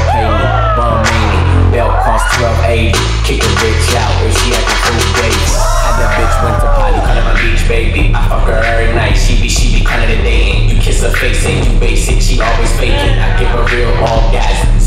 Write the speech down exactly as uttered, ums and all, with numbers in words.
pay me, bum made me. Belt cost twelve eighty. Kick a bitch out if she actin' full baby. Had that bitch went to Polly, call her my beach baby. I fuck her every night, she be, she be calling it dating. You kiss her face, ain't you basic, she always faking. I give her real orgasms.